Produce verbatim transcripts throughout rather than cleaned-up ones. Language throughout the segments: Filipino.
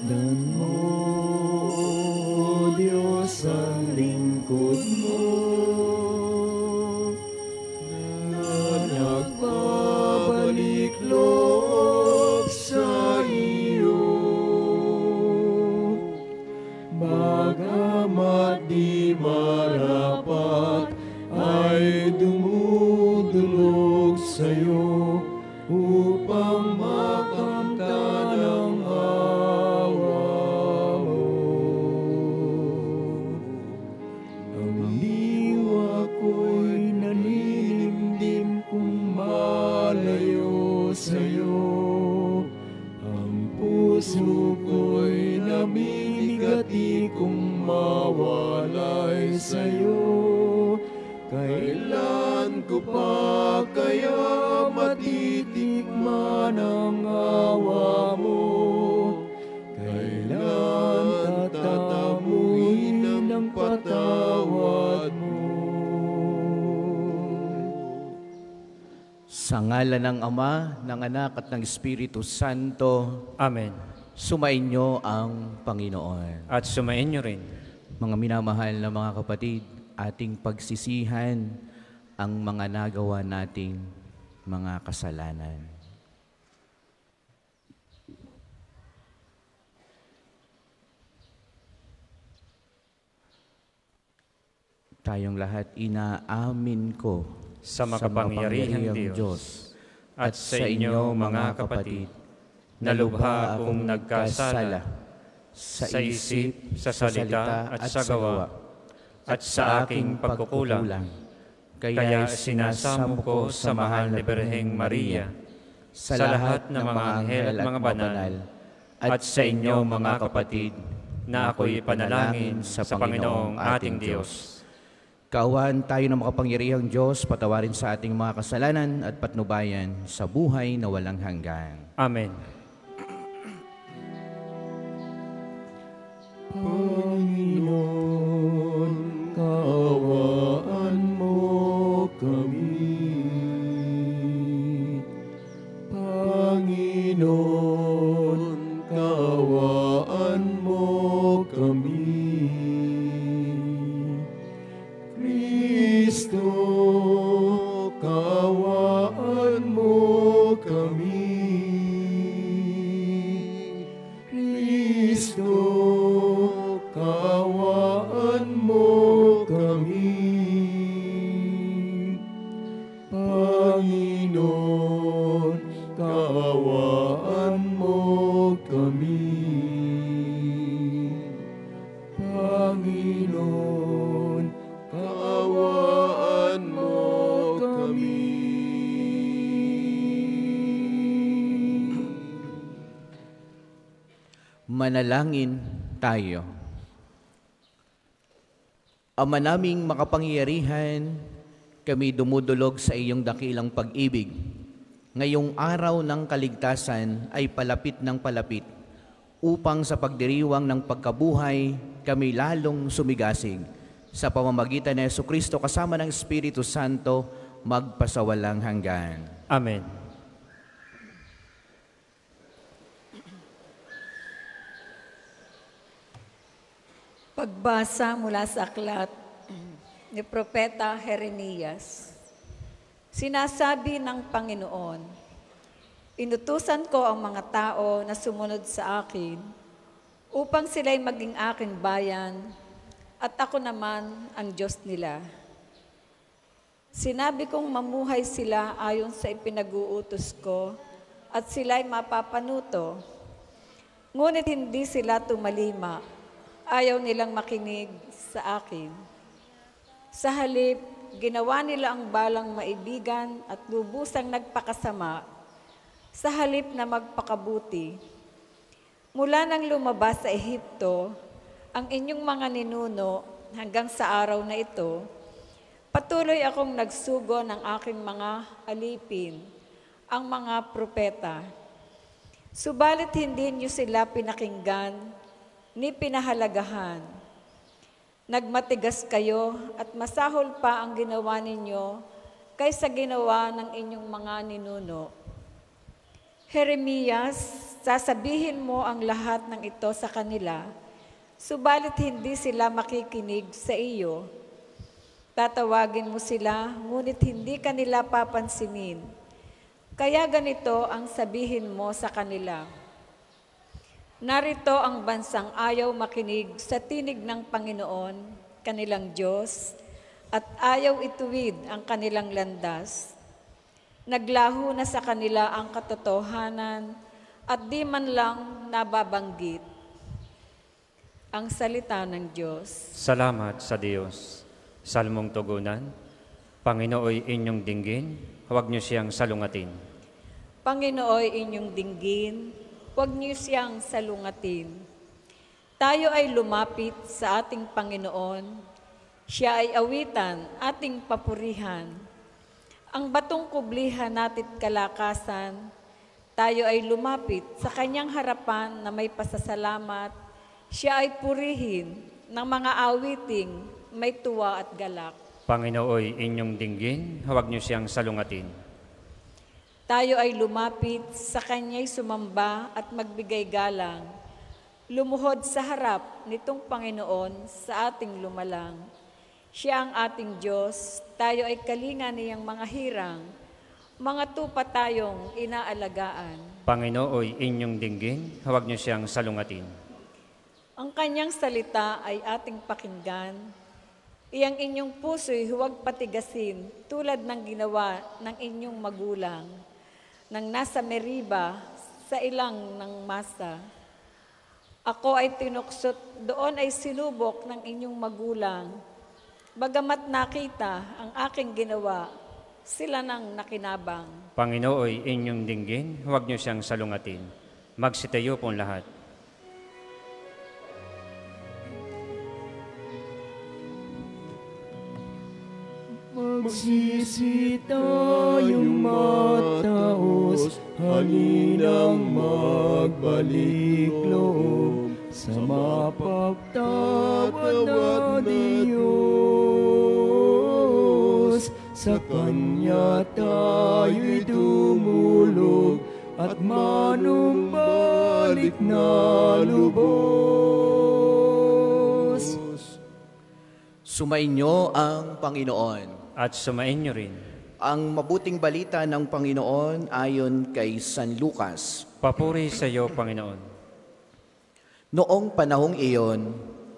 Masdan mo, O Diyos, ang lingkod mo, na nagbabalik loob sa iyo. Bagamat di marapat ay dumudulog sa'yo upang makamtan ang awa mo. Ang diwa ko'y nanilimdim kung malayo sa'yo. Ang puso ko'y namimigati kung mawalay sa'yo. Kailan ko pa kaya matitikman ang awa mo? Kailan tatamuin ang patawad mo? Sa ngalan ng Ama, ng Anak at ng Espiritu Santo. Amen. Sumainyo ang Panginoon. At sumainyo rin. Mga minamahal na mga kapatid, ating pagsisihan ang mga nagawa nating mga kasalanan. Tayong lahat inaamin ko sa makapangyarihang Diyos, Diyos at sa inyo mga kapatid, na lubha akong nagkasala sa isip, sa salita at sa gawa, at sa aking pagkukulang. Kaya sinasamo ko sa mahal na Birheng Maria, sa lahat ng mga anghel at mga banal, at sa inyo mga kapatid, na ako'y panalangin sa Panginoong ating Diyos. Kaawaan tayo ng makapangyarihang Diyos, patawarin sa ating mga kasalanan at patnubayan sa buhay na walang hanggan. Amen. Panginoon, kaawaan mo kami. Panginoon, kaawaan mo kami. Kristo, kaawaan mo kami. Kristo, kaawaan mo kami. Panginoon, kaawaan mo kami. Panginoon, kaawaan mo kami. Manalangin tayo. Ama naming makapangyarihan, kami dumudulog sa iyong dakilang pag-ibig. Ngayong araw ng kaligtasan ay palapit ng palapit, upang sa pagdiriwang ng pagkabuhay, kami lalong sumigasig. Sa pamamagitan ni Jesucristo kasama ng Espiritu Santo, magpasawalang hanggan. Amen. Pagbasa mula sa aklat ni Propeta Jeremias. Sinasabi ng Panginoon, inutusan ko ang mga tao na sumunod sa akin upang sila'y maging aking bayan at ako naman ang Diyos nila. Sinabi kong mamuhay sila ayon sa ipinag-uutos ko at sila'y mapapanuto. Ngunit hindi sila tumalima. Ayaw nilang makinig sa akin. Sa halip, ginawa nila ang balang maibigan at lubusang nagpakasama sa halip na magpakabuti. Mula nang lumabas sa Ehipto, ang inyong mga ninuno hanggang sa araw na ito, patuloy akong nagsugo ng aking mga alipin, ang mga propeta. Subalit hindi niyo sila pinakinggan ni pinahalagahan. Nagmatigas kayo at masahol pa ang ginawa ninyo kaysa ginawa ng inyong mga ninuno. Jeremias, sasabihin mo ang lahat ng ito sa kanila, subalit hindi sila makikinig sa iyo. Tatawagin mo sila, ngunit hindi kanila papansinin. Kaya ganito ang sabihin mo sa kanila. Narito ang bansang ayaw makinig sa tinig ng Panginoon, kanilang Diyos, at ayaw ituwid ang kanilang landas. Naglaho na sa kanila ang katotohanan at di man lang nababanggit ang salita ng Diyos. Salamat sa Diyos. Salmong tugunan, Panginooy inyong dinggin, huwag niyo siyang salungatin. Panginooy inyong dinggin, huwag niyo siyang salungatin. Tayo ay lumapit sa ating Panginoon, siya ay awitan, ating papurihan. Ang batong kublihan natit kalakasan, tayo ay lumapit sa kanyang harapan na may pasasalamat, siya ay purihin ng mga awiting may tuwa at galak. Panginooy inyong dinggin, huwag niyo siyang salungatin. Tayo ay lumapit sa kanya'y sumamba at magbigay galang, lumuhod sa harap nitong Panginoon sa ating lumalang. Siya ang ating Diyos, tayo ay kalinga niyang mga hirang, mga tupa tayong inaalagaan. Panginooy inyong dinggin, huwag niyo siyang salungatin. Ang kanyang salita ay ating pakinggan, iyang inyong puso'y huwag patigasin tulad ng ginawa ng inyong magulang, nang nasa Meriba sa ilang ng Masa. Ako ay tinuksot, doon ay sinubok ng inyong magulang, bagamat nakita ang aking ginawa, sila nang nakinabang. Panginooy inyong dinggin, huwag niyo siyang salungatin. Magsitayo pong lahat. Magsisi tayong mataos, halinang magbalik loob sa mapagtawad na Diyos. Sa Kanya tayo'y dumulog at manumbalik na lubos. Sumainyo ang Panginoon. At sumainyo rin. Ang mabuting balita ng Panginoon ayon kay San Lucas. Papuri sa iyo, Panginoon. Noong panahong iyon,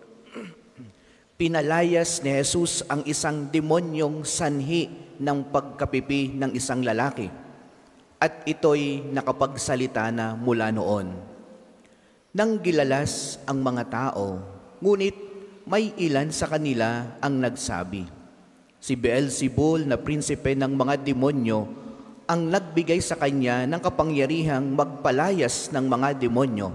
pinalayas ni Jesus ang isang demonyong sanhi ng pagkapipi ng isang lalaki, at ito'y nakapagsalita na mula noon. Nang gilalas ang mga tao, ngunit may ilan sa kanila ang nagsabi, si Beelzebul na prinsipe ng mga demonyo ang nagbigay sa kanya ng kapangyarihang magpalayas ng mga demonyo.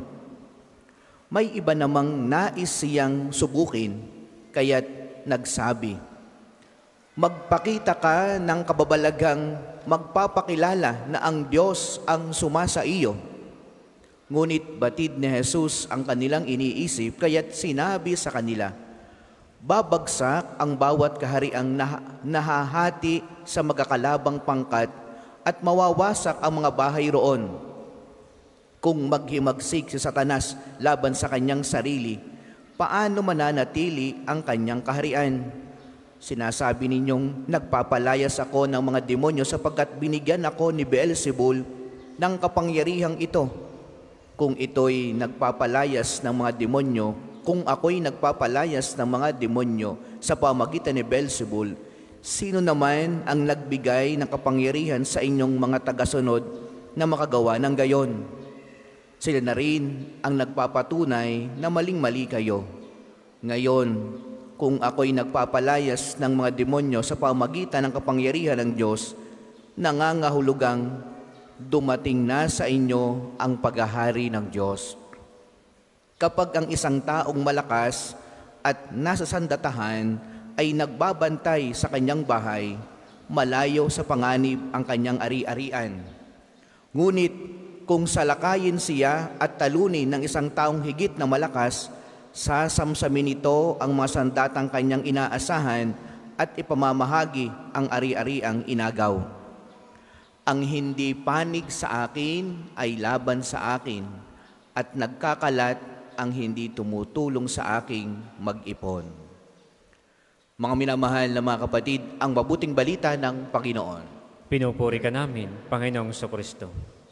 May iba namang nais siyang subukin, kaya't nagsabi, magpakita ka ng kababalaghang magpapakilala na ang Diyos ang sumasa iyo. Ngunit batid ni Jesus ang kanilang iniisip, kaya't sinabi sa kanila, babagsak ang bawat kahariang nah nahahati sa magkakalabang pangkat at mawawasak ang mga bahay roon. Kung maghimagsik si Satanas laban sa kanyang sarili, paano mananatili ang kanyang kaharian? Sinasabi ninyong nagpapalayas ako ng mga demonyo sapagkat binigyan ako ni Beelzebul ng kapangyarihang ito. Kung ito'y nagpapalayas ng mga demonyo, kung ako'y nagpapalayas ng mga demonyo sa pamagitan ni Beelzebul, sino naman ang nagbigay ng kapangyarihan sa inyong mga tagasunod na makagawa ng gayon? Sila na rin ang nagpapatunay na maling-mali kayo. Ngayon, kung ako'y nagpapalayas ng mga demonyo sa pamagitan ng kapangyarihan ng Diyos, nangangahulugang dumating na sa inyo ang paghahari ng Diyos. Kapag ang isang taong malakas at nasa sandatahan ay nagbabantay sa kanyang bahay, malayo sa panganib ang kanyang ari-arian. Ngunit kung salakayin siya at talunin ng isang taong higit na malakas, sasamsamin nito ang mga sandatang kanyang inaasahan at ipamamahagi ang ari-ariang inagaw. Ang hindi panig sa akin ay laban sa akin, at nagkakalat ang hindi tumutulong sa aking mag-ipon. Mga minamahal na mga kapatid, ang mabuting balita ng Panginoon. Pinupuri ka namin, Panginoong Kristo.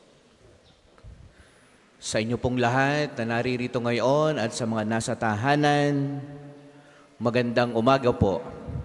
Sa inyo pong lahat na naririto ngayon at sa mga nasa tahanan, magandang umaga po.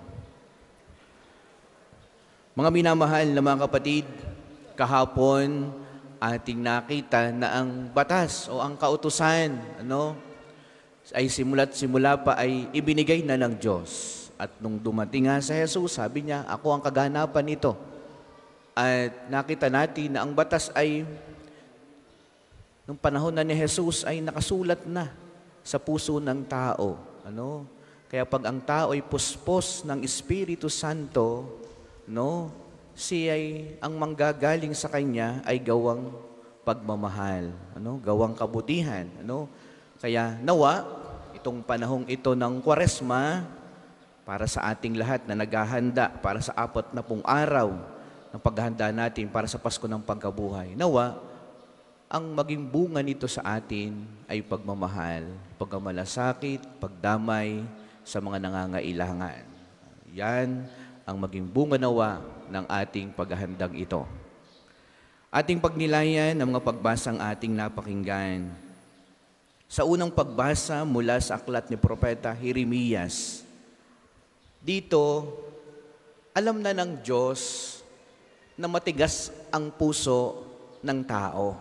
Mga minamahal na mga kapatid, kahapon ating nakita na ang batas o ang kautusan ano, ay simula't simula pa ay ibinigay na ng Diyos. At nung dumating nga sa Jesus, sabi niya, ako ang kaganapan nito. At nakita natin na ang batas ay, nung panahon na ni Jesus ay nakasulat na sa puso ng tao. Ano? Kaya pag ang tao ay puspos ng Espiritu Santo, no, siya ay ang manggagaling sa kanya ay gawang pagmamahal, ano, gawang kabutihan, ano. Kaya nawa itong panahong ito ng Kwaresma para sa ating lahat na naghahanda para sa apat na pung araw ng paghahanda natin para sa Pasko ng Pagkabuhay. Nawa ang maging bunga nito sa atin ay pagmamahal, pagmamalasakit, pagdamay sa mga nangangailangan. Yan ang maging bunga nawa ng ating paghahandang ito. Ating pagnilayan ang mga pagbasang ating napakinggan. Sa unang pagbasa mula sa aklat ni Propeta Jeremias, dito, alam na ng Diyos na matigas ang puso ng tao.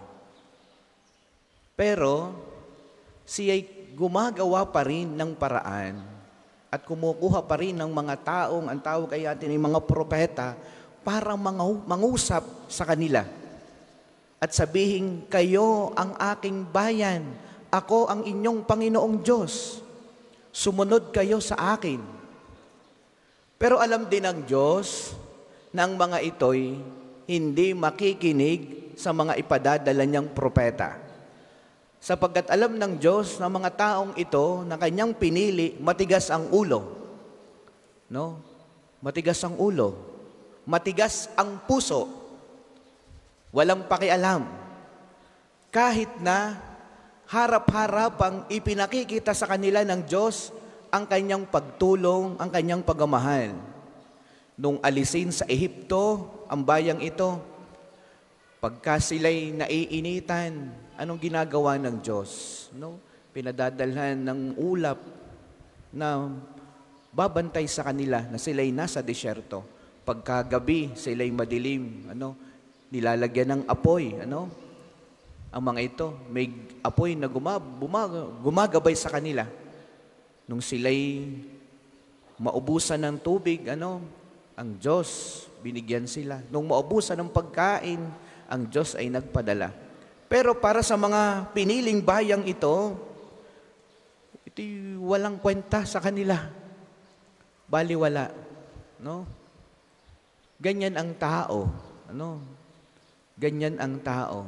Pero, siya'y gumagawa pa rin ng paraan at kumukuha pa rin ng mga taong, ang tawag ay atin ay mga propeta, para mangusap sa kanila. At sabihin, kayo ang aking bayan, ako ang inyong Panginoong Diyos. Sumunod kayo sa akin. Pero alam din ng Diyos na ang mga ito'y hindi makikinig sa mga ipadadala niyang propeta. Sapagkat alam ng Diyos na mga taong ito na kanyang pinili, matigas ang ulo. No? Matigas ang ulo. Matigas ang puso. Walang pakialam. Kahit na harap-harapang ipinakikita sa kanila ng Diyos ang kanyang pagtulong, ang kanyang pagmamahal. Nung alisin sa Ehipto, ang bayang ito, pagka sila'y naiinitan, anong ginagawa ng Diyos? No? Pinadadalhan ng ulap na babantay sa kanila na sila'y nasa desyerto. Pagkagabi, sila'y madilim, ano? Nilalagyan ng apoy. Ano? Ang mga ito, may apoy na gumab, bumag, gumagabay sa kanila. Nung sila'y maubusan ng tubig, ano, ang Diyos, binigyan sila. Nung maubusan ng pagkain, ang Diyos ay nagpadala. Pero para sa mga piniling bayang ito, ito'y walang kwenta sa kanila. Baliwala. No? Ganyan ang tao. Ano? Ganyan ang tao.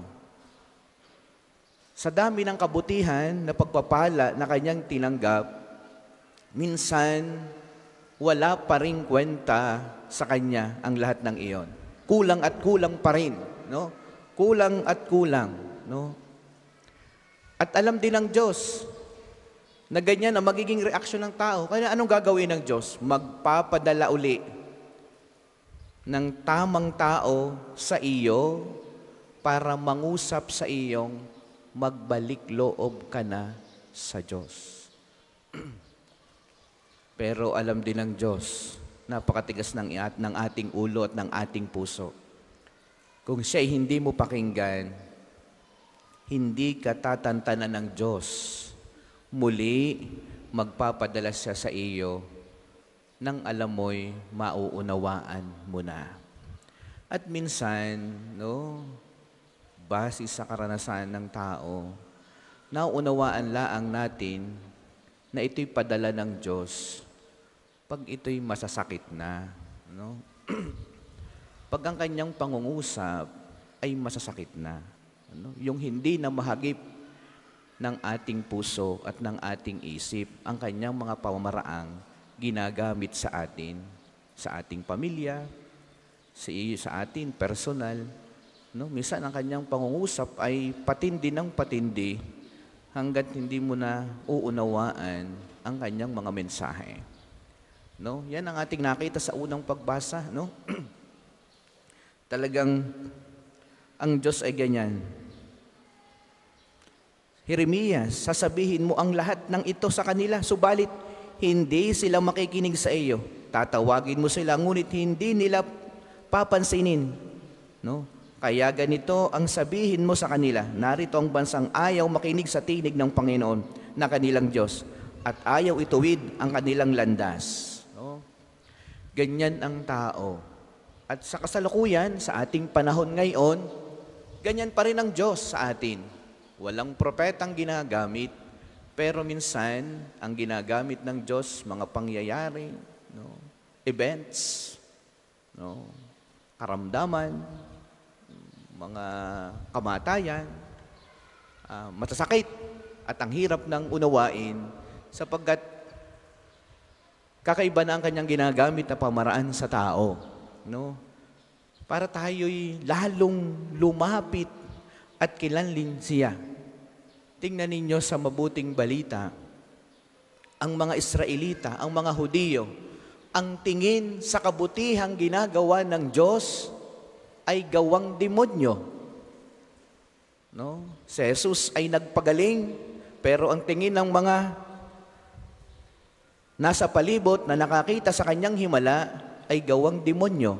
Sa dami ng kabutihan na pagpapala na kanyang tinanggap, minsan, wala pa rin kwenta sa kanya ang lahat ng iyon. Kulang at kulang pa rin. No? Kulang at kulang. No? At alam din ng Diyos na ganyan ang magiging reaksyon ng tao. Kaya anong gagawin ng Diyos? Magpapadala uli ng tamang tao sa iyo para mangusap sa iyong magbalik loob ka na sa Diyos. Pero alam din ng Diyos, napakatigas ng, ng ating ulo at ng ating puso. Kung siya'y hindi mo pakinggan, hindi ka tatantanan ng Diyos. Muli, magpapadala siya sa iyo nang alam mo'y mauunawaan mo na. At minsan, no, base sa karanasan ng tao, nauunawaan laang natin na ito'y padala ng Diyos pag ito'y masasakit na. No? Pag ang kanyang pangungusap ay masasakit na. Ano? Yung hindi na mahagip ng ating puso at ng ating isip, ang kanyang mga pamamaraang ginagamit sa atin, sa ating pamilya, sa, sa atin personal, No? Minsan ang kanyang pangungusap ay patindi ng patindi hanggat hindi mo na uunawaan ang kanyang mga mensahe. No? Yan ang ating nakita sa unang pagbasa. No? Talagang ang Diyos ay ganyan. Jeremias, sasabihin mo ang lahat ng ito sa kanila, subalit hindi sila makikinig sa iyo. Tatawagin mo sila, ngunit hindi nila papansinin. No? Kaya ganito ang sabihin mo sa kanila, narito ang bansang ayaw makinig sa tinig ng Panginoon na kanilang Diyos at ayaw ituwid ang kanilang landas. No? Ganyan ang tao. At sa kasalukuyan, sa ating panahon ngayon, ganyan pa rin ang Diyos sa atin. Walang propetang ginagamit, pero minsan, ang ginagamit ng Diyos, mga pangyayari, no? Events, no? Karamdaman, mga kamatayan, uh, matasakit, at ang hirap ng unawain, sapagkat kakaiba na ang kanyang ginagamit na pamaraan sa tao. No? Para tayo'y lalong lumapit at kilanlin siya. Tingnan ninyo sa mabuting balita, ang mga Israelita, ang mga Hudiyo, ang tingin sa kabutihang ginagawa ng Diyos ay gawang demonyo. No? Si Jesus ay nagpagaling, pero ang tingin ng mga nasa palibot na nakakita sa kanyang himala ay gawang demonyo.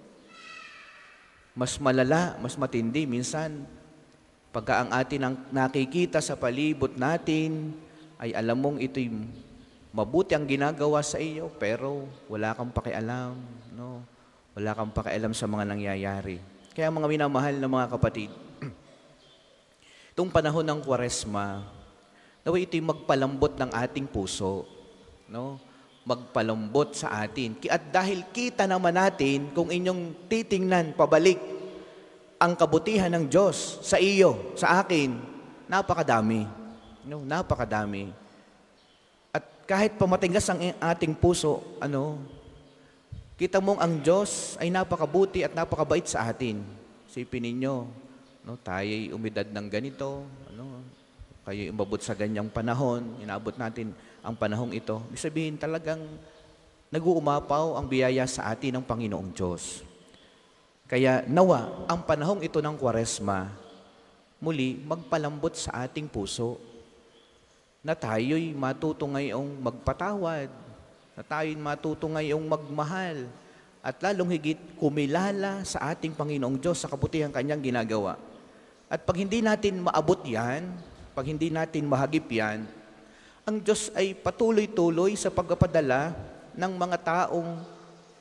Mas malala, mas matindi minsan, pagka ang atin ang nakikita sa palibot natin, ay alam mong ito'y mabuti ang ginagawa sa iyo, pero wala kang pakialam, no? Wala kang pakialam sa mga nangyayari. Kaya mga minamahal na mga kapatid, itong panahon ng Kwaresma, naway ito'y magpalambot ng ating puso, no? Magpalambot sa atin. At dahil kita naman natin, kung inyong titingnan pabalik, ang kabutihan ng Diyos sa iyo, sa akin, napakadami. No, napakadami. At kahit pamatinggas ang ating puso, ano, kita mong ang Diyos ay napakabuti at napakabait sa atin. Sipin ninyo, no, tayo'y umidad ng ganito, ano, kayo'y umabot sa ganyang panahon, inabot natin ang panahong ito. Ibig sabihin talagang nag-uumapaw ang biyaya sa atin ng Panginoong Diyos. Kaya nawa, ang panahong ito ng Kwaresma, muli magpalambot sa ating puso na tayo'y matuto ngayong magpatawad, na tayo'y matuto ngayong magmahal, at lalong higit kumilala sa ating Panginoong Diyos sa kabutihang Kanyang ginagawa. At pag hindi natin maabot yan, pag hindi natin mahagip yan, ang Diyos ay patuloy-tuloy sa pagpapadala ng mga taong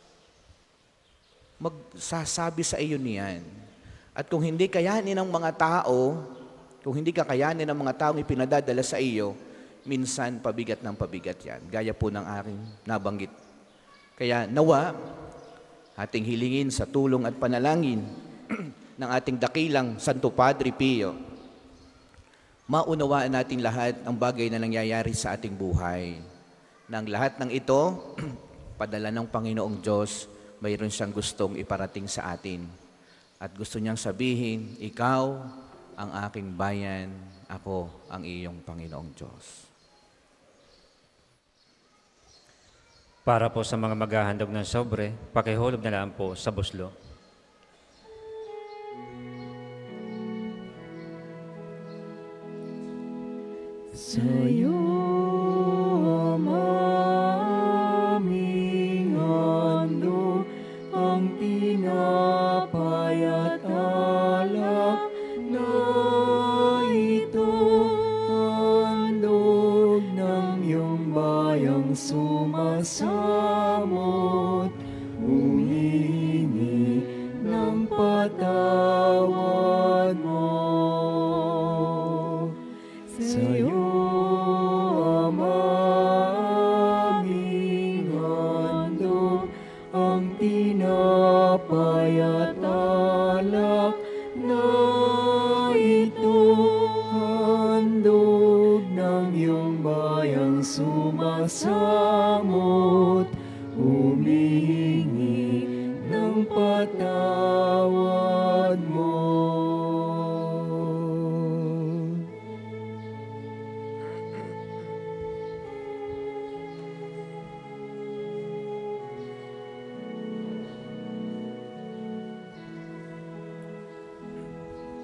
magsasabi sa iyo niyan. At kung hindi kayanin ng mga tao, kung hindi kakayanin ng mga taong ipinadadala sa iyo, minsan pabigat ng pabigat yan. Gaya po ng aking nabanggit. Kaya nawa, ating hilingin sa tulong at panalangin ng ating dakilang Santo Padre Pio, maunawaan natin lahat ang bagay na nangyayari sa ating buhay. Nang lahat ng ito, padala ng Panginoong Diyos, mayroon siyang gustong iparating sa atin. At gusto niyang sabihin, ikaw ang aking bayan, ako ang iyong Panginoong Diyos. Para po sa mga maghahandog ng sobre, pakihulog na lang po sa buslo. Sa'yo, aming handog, ang tinapay at alak na ito, handog ng iyong bayang sumasamot, humingi ng patawad mo. Sa'yo, tinapay at alak na ito, handog ng iyong bayang sumasamot, humingi ng patawad mo.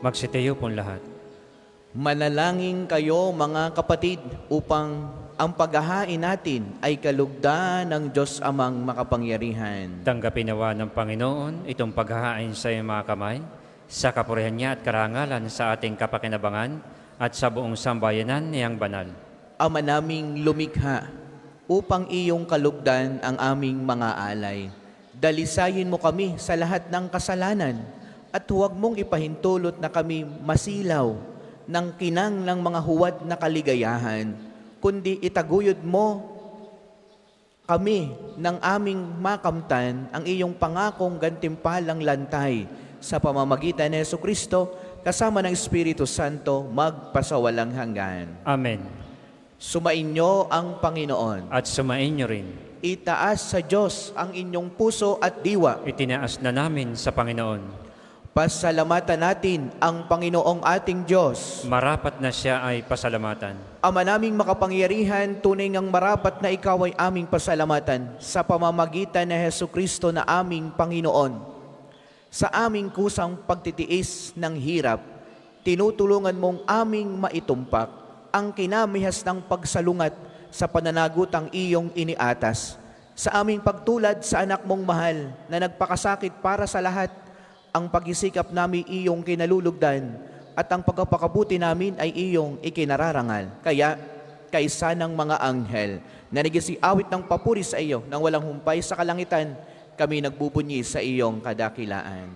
Magsitayo pong lahat. Manalangin kayo mga kapatid upang ang paghahain natin ay kalugdan ng Diyos Amang makapangyarihan. Tanggapin nawa ng Panginoon itong paghahain sa iyong mga kamay, sa kapurihan niya at karangalan sa ating kapakinabangan at sa buong sambayanan niyang banal. Ama naming lumikha, upang iyong kalugdan ang aming mga alay. Dalisayin mo kami sa lahat ng kasalanan at huwag mong ipahintulot na kami masilaw ng kinang ng mga huwad na kaligayahan, kundi itaguyod mo kami ng aming makamtan ang iyong pangakong gantimpalang lantay sa pamamagitan ni Jesucristo kasama ng Espiritu Santo magpasawalang hanggan. Amen. Sumainyo ang Panginoon. At sumainyo rin. Itaas sa Diyos ang inyong puso at diwa. Itinaas na namin sa Panginoon. Pasalamatan natin ang Panginoong ating Diyos. Marapat na siya ay pasalamatan. Ama naming makapangyarihan, tunay ngang marapat na ikaw ay aming pasalamatan sa pamamagitan ni Jesucristo na aming Panginoon. Sa aming kusang pagtitiis ng hirap, tinutulungan mong aming maitumpak ang kinamihas ng pagsalungat sa pananagutang iyong iniatas. Sa aming pagtulad sa anak mong mahal na nagpakasakit para sa lahat, ang pag-isikap namin iyong kinalulugdan at ang pagpapakabuti namin ay iyong ikinararangal. Kaya, kaysa ng mga anghel na nagisiawit ng papuri sa iyo nang walang humpay sa kalangitan, kami nagbubunyi sa iyong kadakilaan.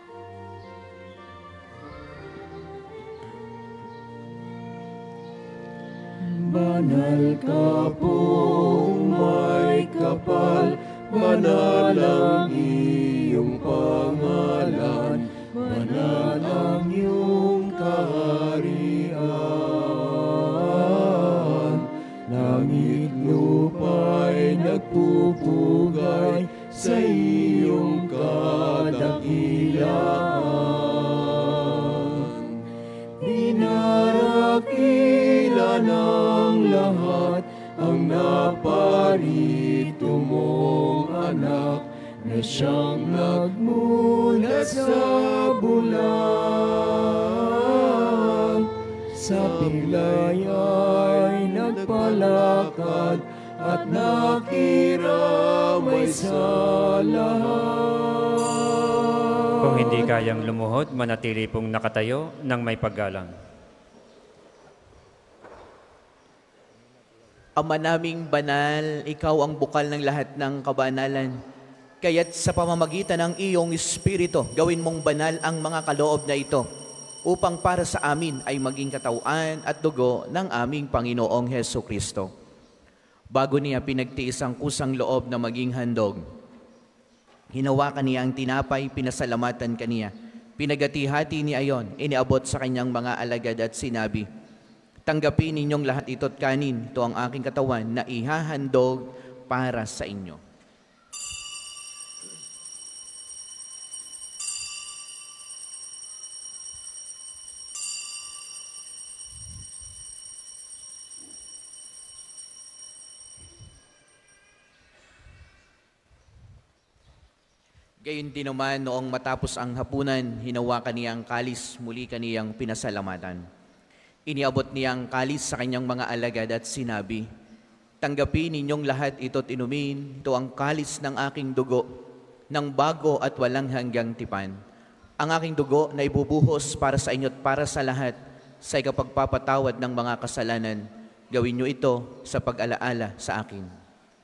Banal ka pong may kapal, banal ang iyong pangalan, banal ang iyong kaharian. Langit lupa'y nagpupugay sa iyong kadakilaan. Dinarakila ng lahat ang naparito mong anak na siyang nagmulat sa bulan. Sa pilay ay nagpalakad at nakiramay sa lahat. Kung hindi kayang lumuhod, manatili pong nakatayo ng may paggalang. Ama naming banal, ikaw ang bukal ng lahat ng kabanalan. Kaya't sa pamamagitan ng iyong Espiritu, gawin mong banal ang mga kaloob na ito, upang para sa amin ay maging katawan at dugo ng aming Panginoong Hesukristo. Bago niya pinagtiis ang kusang loob na maging handog, hinawakan niya ang tinapay, pinasalamatan kaniya. Pinagati-hati niya ayon, iniabot sa kanyang mga alagad at sinabi, tanggapin ninyong lahat ito't kanin, ito ang aking katawan na ihahandog para sa inyo. Gayon din naman noong matapos ang hapunan, hinawakan niya ang kalis, muli kaniyang pinasalamatan. Iniabot niya ang kalis sa kanyang mga alagad at sinabi, tanggapin ninyong lahat ito't inumin, ito ang kalis ng aking dugo, ng bago at walang hanggang tipan. Ang aking dugo na ibubuhos para sa inyo't para sa lahat, sa ikapagpapatawad ng mga kasalanan. Gawin niyo ito sa pag-alaala sa akin.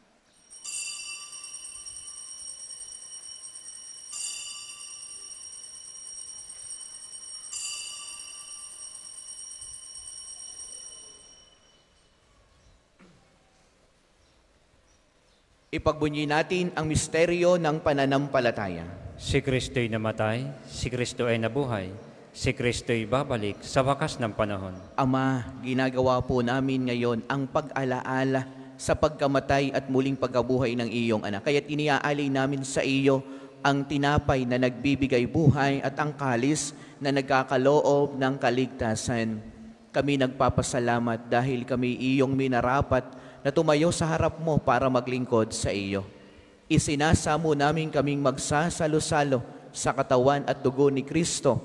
Ipagbunyi natin ang misteryo ng pananampalataya. Si Kristo'y namatay, si Kristo ay nabuhay, si Kristo'y babalik sa wakas ng panahon. Ama, ginagawa po namin ngayon ang pag-alaala sa pagkamatay at muling pagkabuhay ng iyong anak. Kaya't iniaalay namin sa iyo ang tinapay na nagbibigay buhay at ang kalis na nagkakaloob ng kaligtasan. Kami nagpapasalamat dahil kami iyong minarapat na tumayo sa harap mo para maglingkod sa iyo. Isinasamo namin kaming magsasalo-salo sa katawan at dugo ni Kristo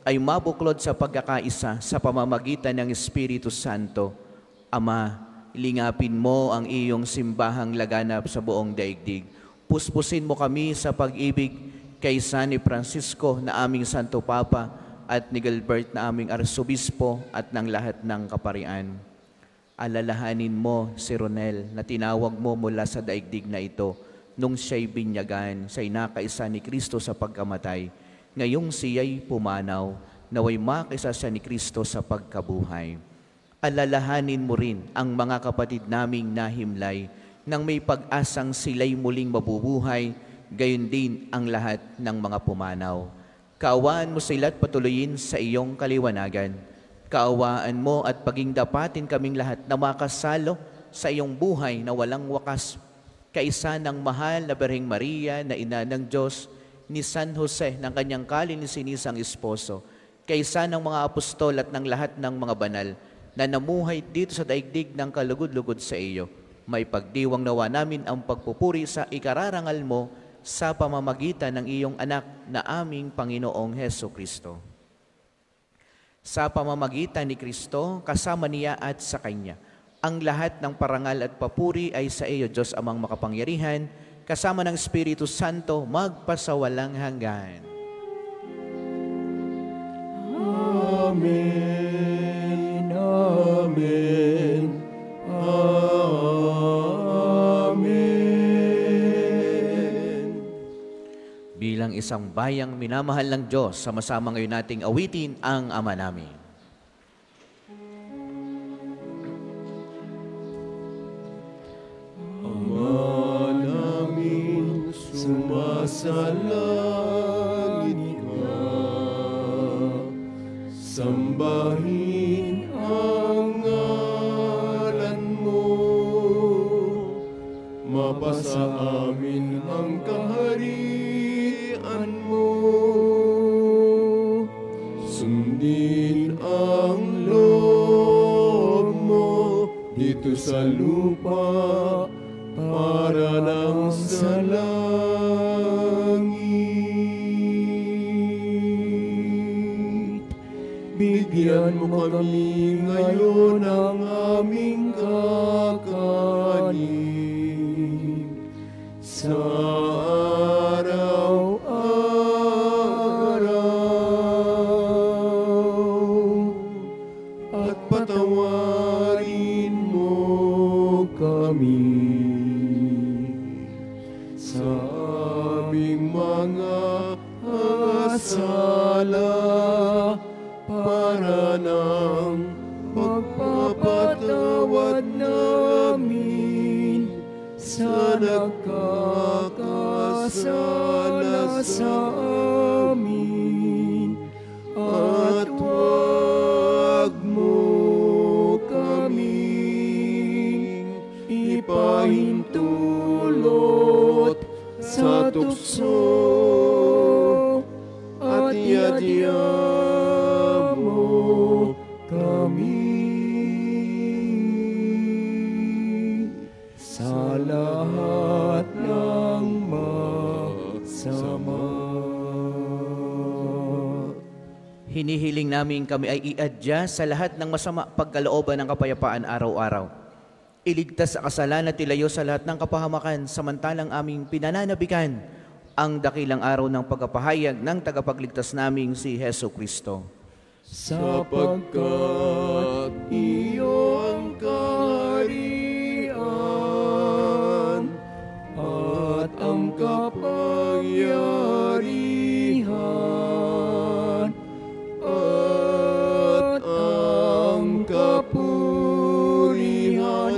ay mabuklod sa pagkakaisa sa pamamagitan ng Espiritu Santo. Ama, lingapin mo ang iyong simbahang laganap sa buong daigdig. Puspusin mo kami sa pag-ibig kay San ni Francisco na aming Santo Papa at ni Gilbert na aming Arsobispo at ng lahat ng kaparian. Alalahanin mo si Ronel na tinawag mo mula sa daigdig na ito nung siya'y binyagan, siya'y nakaisa ni Kristo sa pagkamatay. Ngayong siya'y pumanaw, naway makaisa siya ni Kristo sa pagkabuhay. Alalahanin mo rin ang mga kapatid naming nahimlay nang may pag-asang sila'y muling mabubuhay, gayon din ang lahat ng mga pumanaw. Kaawaan mo sila at patuloyin sa iyong kaliwanagan. Kaawaan mo at paging dapatin kaming lahat na makasalo sa iyong buhay na walang wakas, kaisa ng mahal na Birheng Maria na ina ng Diyos, ni San Jose ng kanyang kalininisang esposo, kaisa ng mga apostol at ng lahat ng mga banal na namuhay dito sa daigdig ng kalugod-lugod sa iyo. May pagdiwang nawa namin ang pagpupuri sa ikararangal mo sa pamamagitan ng iyong anak na aming Panginoong Heso Kristo. Sa pamamagitan ni Kristo, kasama niya at sa Kanya, ang lahat ng parangal at papuri ay sa iyo, Diyos Amang makapangyarihan, kasama ng Espiritu Santo, magpasawalang hanggan. Amen. Amen. Amen. Bilang isang bayang minamahal ng Diyos, sama-sama ngayon nating awitin ang Ama namin. Sumasalangit ka, sambahin ang ngalan mo, mapasa amin ang kaharian mo, sundin ang loob mo dito sa lupa, para lang sa langit. Bigyan mo kami ngayon ng aming kakanin sa araw-araw, at patawarin mo kami sa aming mga sala, para ng pagpapatawad namin sa nagkakasala sa amin, at huwag mo kaming ipahintulot sa tukso, at iadya mo kami sa lahat ng masama. Hinihiling namin kami ay iadya sa lahat ng masama pagkalooban ng kapayapaan araw-araw. Iligtas sa kasalanan at ilayo sa lahat ng kapahamakan, samantalang aming pinananabikan ang dakilang araw ng pagkapahayag ng tagapagligtas naming si Heso Kristo. Sapagkat iyo ang kaharian at ang kapangyarihan at ang kapurihan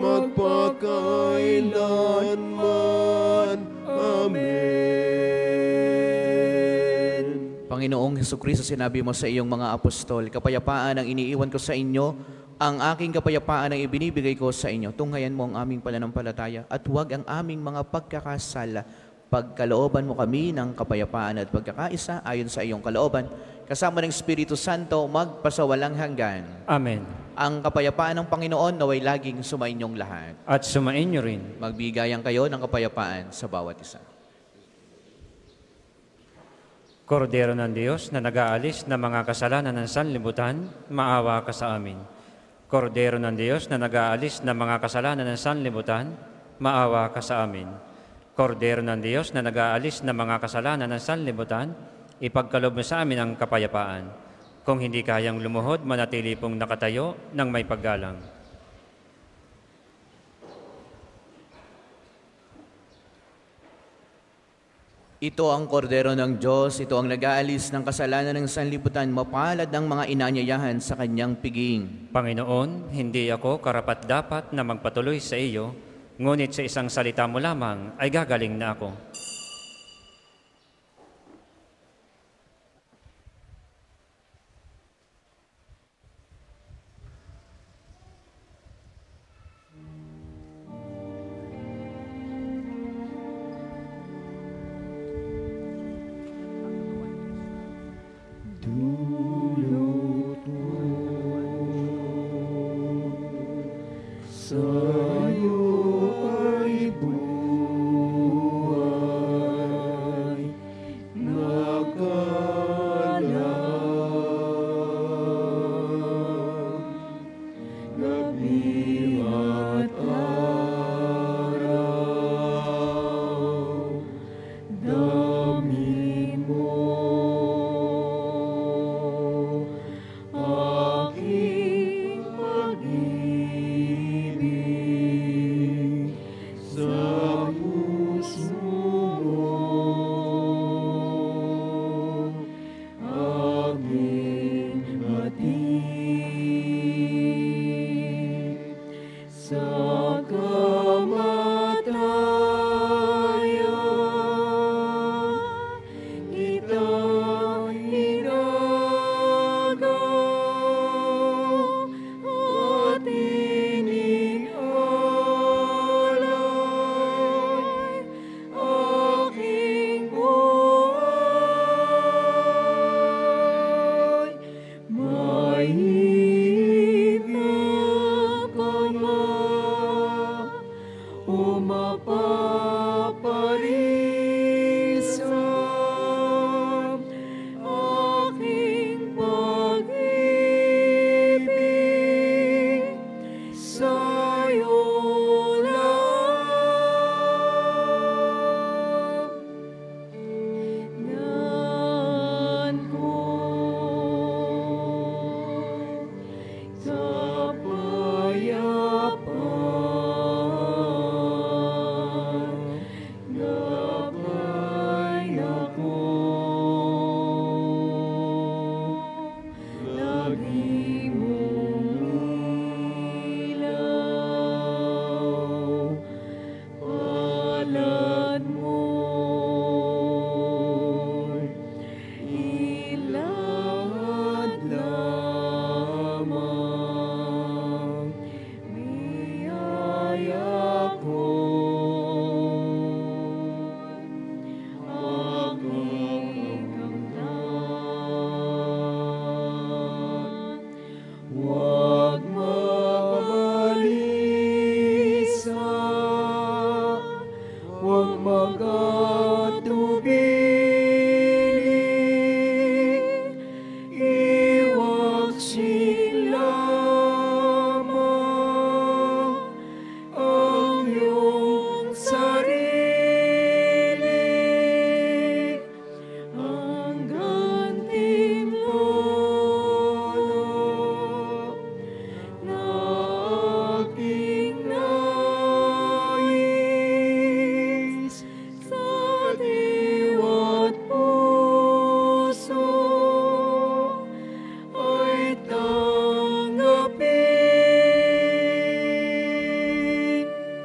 magpakailanman. Amen. Panginoong Hesukristo, sinabi mo sa iyong mga apostol, kapayapaan ang iniiwan ko sa inyo, ang aking kapayapaan ang ibinibigay ko sa inyo. Tunghayan mo ang aming pananampalataya at huwag ang aming mga pagkakasala. Pagkalooban mo kami ng kapayapaan at pagkakaisa ayon sa iyong kalooban, kasama ng Espiritu Santo, magpasawalang hanggan. Amen. Ang kapayapaan ng Panginoon naway laging sumainyong lahat. At sumainyo rin. Magbigayan kayo ng kapayapaan sa bawat isa. Kordero ng Diyos na nag-aalis ng mga kasalanan ng sanlibutan, maawa ka sa amin. Kordero ng Diyos na nag-aalis ng mga kasalanan ng sanlibutan, maawa ka sa amin. Kordero ng Diyos na nag-aalis ng mga kasalanan ng sanlibutan, ipagkaloob mo sa amin ang kapayapaan. Kung hindi kayang lumuhod, manatili pong nakatayo ng may paggalang. Ito ang kordero ng Diyos, ito ang nag-aalis ng kasalanan ng sanlibutan, mapalad ang mga inanyayahan sa kanyang piging. Panginoon, hindi ako karapat-dapat na magpatuloy sa iyo, ngunit sa isang salita mo lamang ay gagaling na ako. Dulot mo sa'yo ay buhay nakalaan, gabi at araw, damin mo aking pag-ibig sa puso mo, aking hatid sa kamatayan, kita'y inagaw at inialay aking buhay. Mahigit na ka ba o mapaparisan aking pag-ibig sa'yo lang. Naan ko kapayapaan, gabay ako, lagi mong ilaw, palad mo'y ilahad lamang biyaya ko, aking kamtan. Huwag mabalisa, huwag magatubili, iwaksik lamang ang iyong sarili, ang gantimpala na aking nais sa diwa't puso ay tanggapin.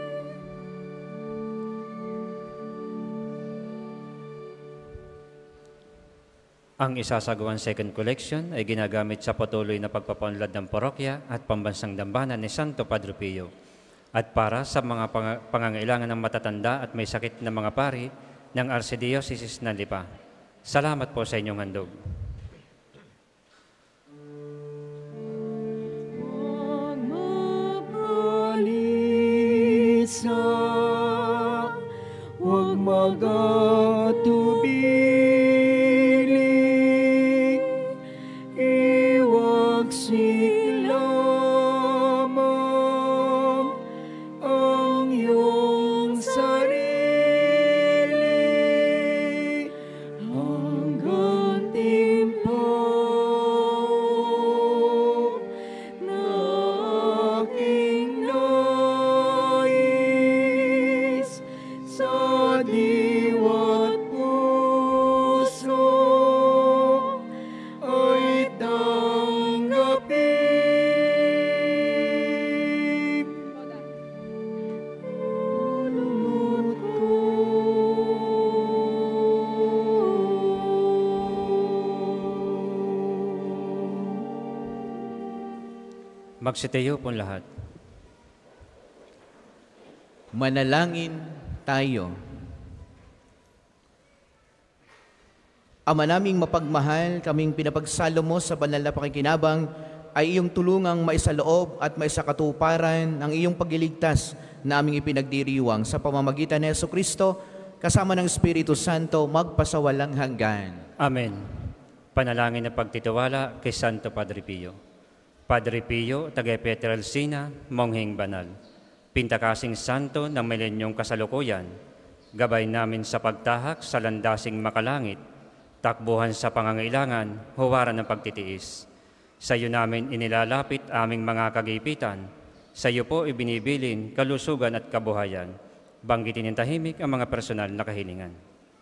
Ang isasagawang second collection ay ginagamit sa patuloy na pagpapaunlad ng parokya at pambansang dambana ni Santo Padre Pio at para sa mga pang- pangangailangan ng matatanda at may sakit na mga pari ng Archdiocese ng Lipa. Salamat po sa inyong handog. Huwag mabalisa, huwag magatubili, Magsitayo po lahat. Manalangin tayo. Ama naming mapagmahal, kaming pinapagsalo mo sa banal na pakikinabang ay iyong tulungang maisaloob at maisakatuparan ang iyong pagliligtas na aming ipinagdiriwang sa pamamagitan ni Jesucristo kasama ng Espiritu Santo magpasawalang hanggan. Amen. Panalangin na pagtitiwala kay Santo Padre Pio. Padre Pio, taga Pietrelcina, Mongheng Banal, Pintakasing Santo ng milenyong kasalukuyan, gabay namin sa pagtahak sa landasing makalangit, takbuhan sa pangangailangan, huwaran ng pagtitiis. Sa iyo namin inilalapit aming mga kagipitan, sa iyo po ibinibilin kalusugan at kabuhayan. Banggitin ng tahimik ang mga personal na kahilingan.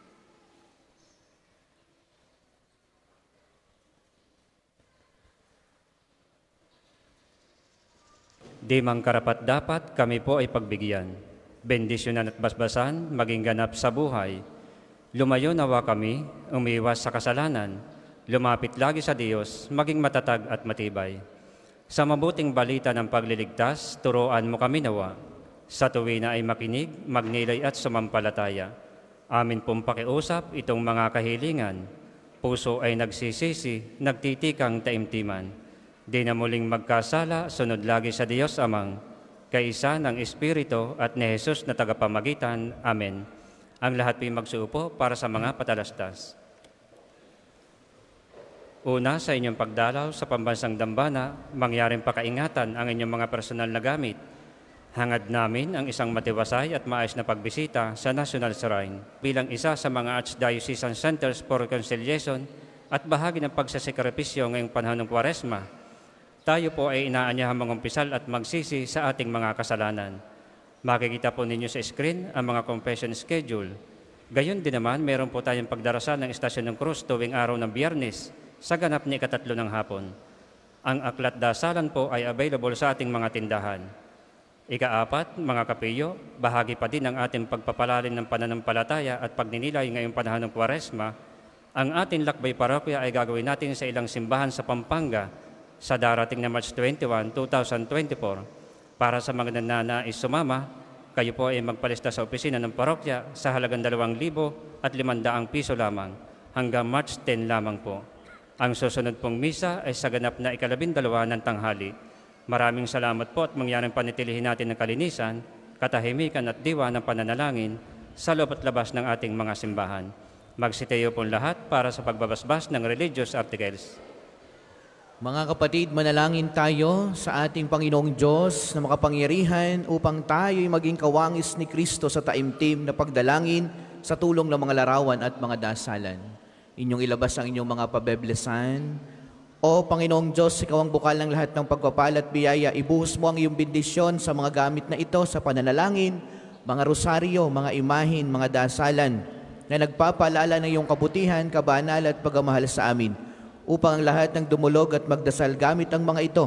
Di mang karapat-dapat kami po ay pagbigyan, bendisyonan at basbasan, maging ganap sa buhay. Lumayo nawa kami, umiwas sa kasalanan, lumapit lagi sa Diyos, maging matatag at matibay. Sa mabuting balita ng pagliligtas, turuan mo kami nawa. Sa tuwi na ay makinig, magnilay at sumampalataya. Amin pong pakiusap itong mga kahilingan. Puso ay nagsisisi, nagtitikang taimtiman. Di na muling magkasala, sunod lagi sa Diyos Amang, kaisa ng Espiritu at ni Jesus na tagapamagitan. Amen. Ang lahat po'y magsuupo para sa mga patalastas. Una, sa inyong pagdalaw sa pambansang dambana, mangyaring pakaingatan ang inyong mga personal na gamit. Hangad namin ang isang matiwasay at maayos na pagbisita sa National Shrine bilang isa sa mga Archdiocesan Centers for Reconciliation at bahagi ng pagsasakripisyo ngayong panahon ng Kwaresma. Tayo po ay inaanyahang mangumpisal at magsisi sa ating mga kasalanan. Makikita po ninyo sa screen ang mga confession schedule. Gayon din naman, meron po tayong pagdarasal ng Istasyon ng Cruz tuwing araw ng Biyernes sa ganap ni ikatatlo ng hapon. Ang aklat dasalan po ay available sa ating mga tindahan. Ikaapat, mga kapiyo, bahagi pa din ng ating pagpapalalim ng pananampalataya at pagninilay ngayong panahon ng Kwaresma. Ang ating lakbay parokya ay gagawin natin sa ilang simbahan sa Pampanga sa darating na March twenty-first, two thousand twenty-four. Para sa mga nananais sumama, kayo po ay magpalista sa opisina ng parokya sa halagang dalawang libo at limandaang piso lamang hanggang March tenth lamang po. Ang susunod pong misa ay sa ganap na ikalabindalawa ng tanghali. Maraming salamat po at mangyaring panitilihin natin ng kalinisan, katahimikan at diwa ng pananalangin sa loob at labas ng ating mga simbahan. Magsitayo pong lahat para sa pagbabasbas ng religious articles. Mga kapatid, manalangin tayo sa ating Panginoong Diyos na makapangyarihan upang tayo'y maging kawangis ni Kristo sa taimtim na pagdalangin sa tulong ng mga larawan at mga dasalan. Inyong ilabas ang inyong mga pabeblesan. O Panginoong Diyos, Ikaw ang bukal ng lahat ng pagpapala at biyaya. Ibuhos mo ang iyong bendisyon sa mga gamit na ito sa pananalangin, mga rosaryo, mga imahin, mga dasalan na nagpapaalala ng iyong kabutihan, kabanal at pagmamahal sa amin, upang ang lahat ng dumulog at magdasal gamit ang mga ito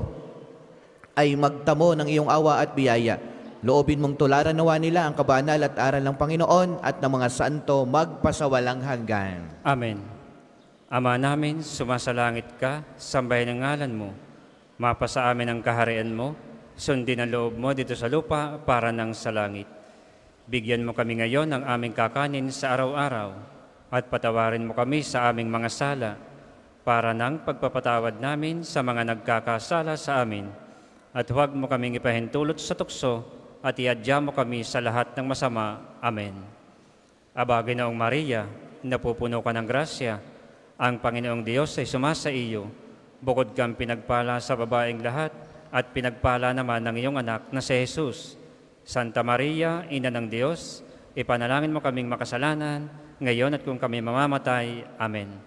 ay magtamo ng iyong awa at biyaya. Loobin mong tularan nawa nila ang kabanal at aral ng Panginoon at ng mga santo magpasawalang hanggan. Amen. Ama namin, sumasalangit ka, sambahin ang ngalan mo. Mapasa amin ang kaharian mo, sundin ang loob mo dito sa lupa para nang sa langit. Bigyan mo kami ngayon ng aming kakanin sa araw-araw at patawarin mo kami sa aming mga sala para nang pagpapatawad namin sa mga nagkakasala sa amin. At huwag mo kaming ipahintulot sa tukso at iadya mo kami sa lahat ng masama. Amen. Aba, Ginoong Maria, napupuno ka ng grasya, ang Panginoong Diyos ay sumasa iyo. Bukod kang pinagpala sa babaeng lahat at pinagpala naman ng iyong anak na si Jesus. Santa Maria, Ina ng Diyos, ipanalangin mo kaming makasalanan, ngayon at kung kami mamamatay. Amen.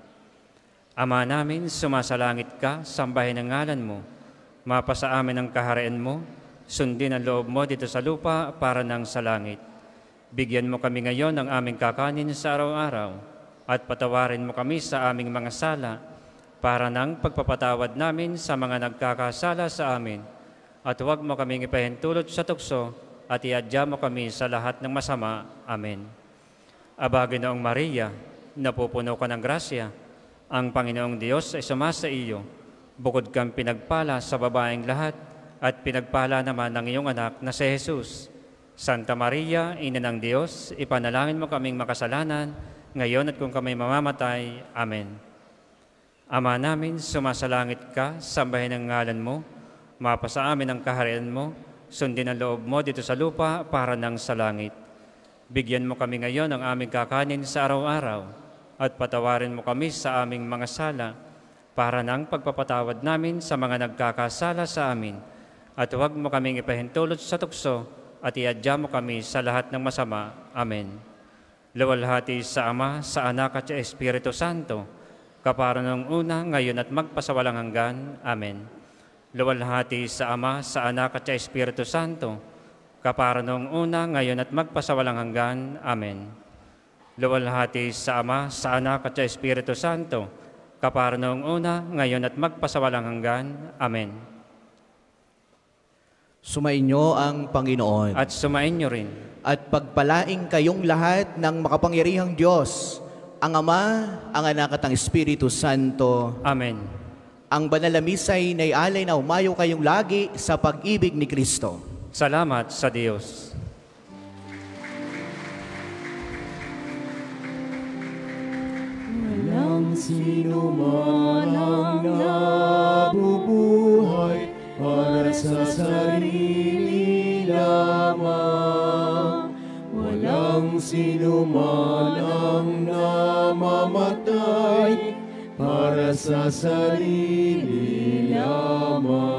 Ama namin, sumasalangit ka, sambahin ang ngalan mo. Mapasa amin ang kaharian mo, sundin ang loob mo dito sa lupa para nang sa langit. Bigyan mo kami ngayon ng aming kakanin sa araw-araw at patawarin mo kami sa aming mga sala para nang pagpapatawad namin sa mga nagkakasala sa amin. At huwag mo kaming ipahintulot sa tukso at iadya mo kami sa lahat ng masama. Amen. Aba, Ginoong Maria, napupuno ka ng grasya, ang Panginoong Diyos ay sumasa iyo. Bukod kang pinagpala sa babaeng lahat at pinagpala naman ng iyong anak na si Jesus. Santa Maria, Ina ng Diyos, ipanalangin mo kaming makasalanan, ngayon at kung kami mamamatay. Amen. Ama namin, sumasalangit ka, sambahin ang ngalan mo, mapasa amin ang kaharian mo, sundin ang loob mo dito sa lupa para nang sa langit. Bigyan mo kami ngayon ng aming kakanin sa araw-araw, at patawarin mo kami sa aming mga sala, para nang pagpapatawad namin sa mga nagkakasala sa amin, at huwag mo kaming ipahintulot sa tukso, at iadya mo kami sa lahat ng masama. Amen. Luwalhati sa Ama, sa Anak at sa Espiritu Santo, kapara noong una, ngayon at magpasawalang hanggan. Amen. Luwalhati sa Ama, sa Anak at sa Espiritu Santo, kapara noong una, ngayon at magpasawalang hanggan. Amen. Luwalhati sa Ama, sa Anak at sa Espiritu Santo, kapara noong una, ngayon at magpasawalang hanggan. Amen. Sumainyo ang Panginoon. At sumainyo rin. At pagpalaing kayong lahat ng makapangyarihang Diyos, ang Ama, ang Anak at ang Espiritu Santo. Amen. Ang banal na misa'y naialay na umayo kayong lagi sa pag-ibig ni Kristo. Salamat sa Diyos. Walang sino man ang nabubuhay para sa sarili lamang. Walang sino man ang namamatay para sa sarili lamang.